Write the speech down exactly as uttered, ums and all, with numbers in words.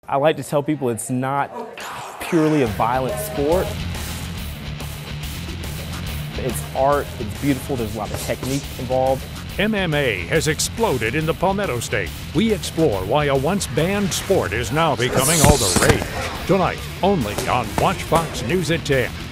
I like to tell people it's not purely a violent sport. It's art, it's beautiful, there's a lot of technique involved. M M A has exploded in the Palmetto State. We explore why a once banned sport is now becoming all the rage. Tonight, only on Watch Fox News at ten.